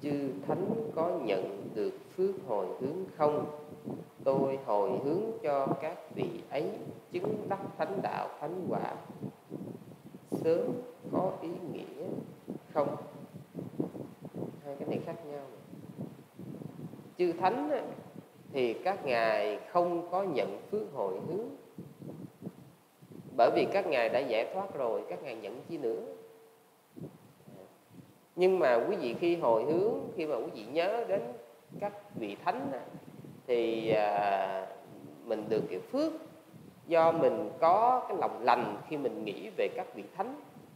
Chư thánh có nhận được phước hồi hướng không? Tôi hồi hướng cho các vị ấy chứng đắc thánh đạo thánh quả sớm có ý nghĩa không? Hai cái này khác nhau. Chư thánh thì các ngài không có nhận phước hồi hướng, bởi vì các ngài đã giải thoát rồi, các ngài nhận chi nữa. Nhưng mà quý vị khi hồi hướng, khi mà quý vị nhớ đến các vị thánh thì mình được cái phước do mình có cái lòng lành khi mình nghĩ về các vị thánh.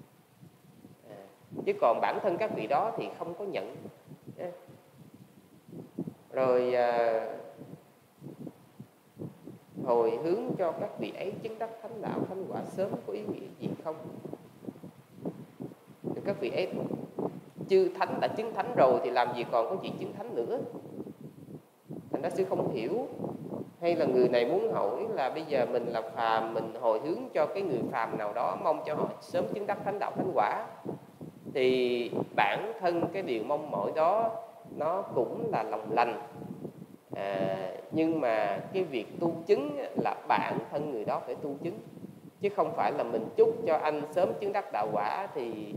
Chứ còn bản thân các vị đó thì không có nhận. Rồi hồi hướng cho các vị ấy chứng đắc thánh đạo thánh quả sớm có ý nghĩa gì không? Thì các vị ấy chư thánh đã chứng thánh rồi thì làm gì còn có chuyện chứng thánh nữa. Thành ra sư không hiểu. Hay là người này muốn hỏi là bây giờ mình là phàm, mình hồi hướng cho cái người phàm nào đó, mong cho họ sớm chứng đắc thánh đạo thánh quả, thì bản thân cái điều mong mỏi đó nó cũng là lòng lành. Nhưng mà cái việc tu chứng là bản thân người đó phải tu chứng, chứ không phải là mình chúc cho anh sớm chứng đắc đạo quả thì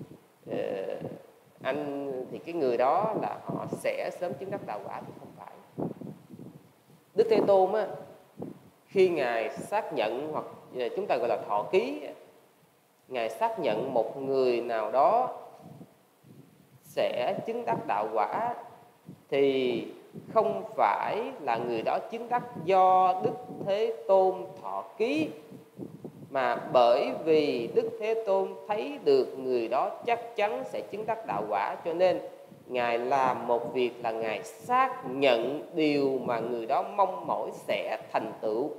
cái người đó là họ sẽ sớm chứng đắc đạo quả, thì không phải. Đức Thế Tôn khi ngài xác nhận, hoặc chúng ta gọi là thọ ký, ngài xác nhận một người nào đó sẽ chứng đắc đạo quả thì không phải là người đó chứng đắc do Đức Thế Tôn thọ ký, mà bởi vì Đức Thế Tôn thấy được người đó chắc chắn sẽ chứng đắc đạo quả, cho nên ngài làm một việc là ngài xác nhận điều mà người đó mong mỏi sẽ thành tựu.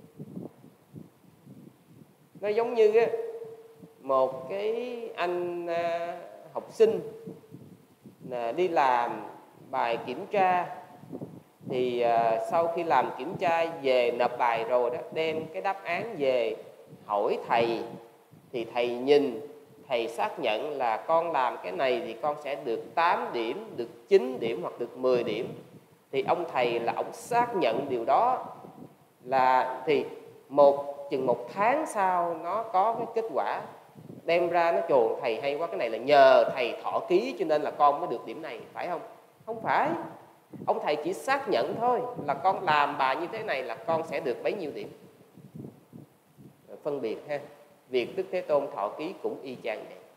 Nó giống như một cái anh học sinh đi làm bài kiểm tra, thì sau khi làm kiểm tra về nộp bài rồi đó, đem cái đáp án về hỏi thầy, thì thầy nhìn, thầy xác nhận là con làm cái này thì con sẽ được 8 điểm, được 9 điểm hoặc được 10 điểm. Thì ông thầy là ông xác nhận điều đó, là thì chừng một tháng sau nó có cái kết quả đem ra, nó chồn thầy hay quá, cái này là nhờ thầy thọ ký cho nên là con mới được điểm này, phải không? Không phải. Ông thầy chỉ xác nhận thôi, là con làm bài như thế này là con sẽ được bấy nhiêu điểm. Phân biệt ha. Việc Đức Thế Tôn thọ ký cũng y chang vậy.